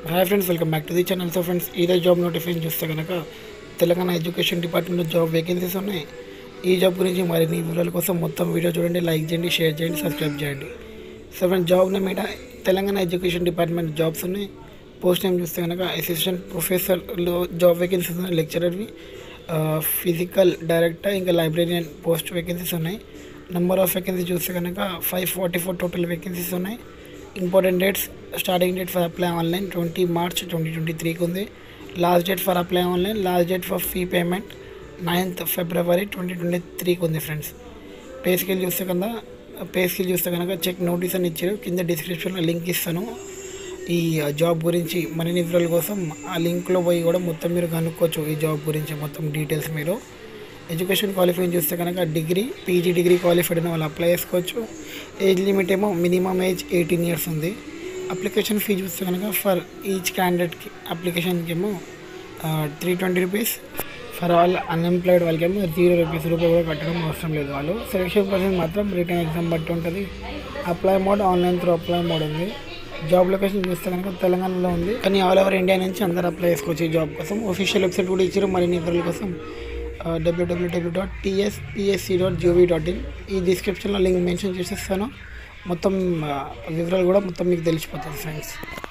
Hi friends, welcome back to the channel. So friends, ఇదే job notification చూస్తే కనుక Telangana education డిపార్ట్మెంట్లో జాబ్ వేకెన్సీస్ ఉన్నాయి. ఈ జాబ్ గురించి మరిన్ని వివరాల కోసం మొత్తం వీడియో చూడండి, లైక్ చేయండి, షేర్ చేయండి, సబ్స్క్రైబ్ చేయండి. సో ఫ్రెండ్స్, జాబ్ నేమ్ మీద తెలంగాణ ఎడ్యుకేషన్ డిపార్ట్మెంట్ జాబ్స్ ఉన్నాయి. పోస్ట్ నేమ్ చూస్తే కనుక అసిస్టెంట్ ప్రొఫెసర్లో జాబ్ వేకెన్సీస్ ఉన్నాయి. లెక్చరర్వి, ఫిజికల్ డైరెక్టర్, ఇంకా లైబ్రేరియన్ పోస్ట్ వేకెన్సీస్ ఉన్నాయి. నెంబర్ ఆఫ్ వేకెన్సీ చూస్తే కనుక 544 టోటల్ వేకెన్సీస్ ఉన్నాయి. Important dates: starting date for apply online 20 March 2023 ఉంది. Last date for apply online, last date for fee payment 9th February 2023 ఉంది. Friends, pay scale చూస్తే కనుక check notice అని ఇచ్చారు. కింద డిస్క్రిప్షన్లో లింక్ ఇస్తాను ఈ జాబ్ గురించి మరిన్ని వివరాల కోసం. ఆ లింక్లో పోయి కూడా మొత్తం మీరు కనుక్కోవచ్చు ఈ జాబ్ గురించి మొత్తం డీటెయిల్స్. మీరు ఎడ్యుకేషన్ క్వాలిఫికేషన్ చూస్తే కనుక డిగ్రీ, పీజీ డిగ్రీ క్వాలిఫైడ్ అయిన వాళ్ళు అప్లై చేసుకోవచ్చు. ఏజ్ లిమిట్ ఏమో మినిమం ఏజ్ 18 years ఉంది. అప్లికేషన్ ఫీ చూస్తే కనుక ఫర్ ఈచ్ క్యాండిడేట్కి అప్లికేషన్కి ఏమో 320 రూపీస్. ఫర్ ఆల్ అన్ఎంప్లాయిడ్ వాళ్ళకేమో 0 రూపాయి కూడా కట్టడం అవసరం లేదు. వాళ్ళు సెలెక్షన్ ప్రాసెస్ మాత్రం రిటర్న్ ఎగ్జామ్ బట్టి ఉంటుంది. Apply mode online through apply mode ఉంది. జాబ్ లొకేషన్ చూస్తే కనుక తెలంగాణలో ఉంది, కానీ ఆల్ ఓవర్ ఇండియా నుంచి అందరూ అప్లై చేసుకోవచ్చు ఈ జాబ్ కోసం. ఆఫీషియల్ వెబ్సైట్ కూడా ఇచ్చారు మరిన్ని వివరాల కోసం. www.tspsc.gov.in. ఈ డిస్క్రిప్షన్లో లింక్ మెన్షన్ చేసేస్తాను. మొత్తం వివరాలు కూడా మొత్తం మీకు తెలిసిపోతుంది ఫ్రెండ్స్.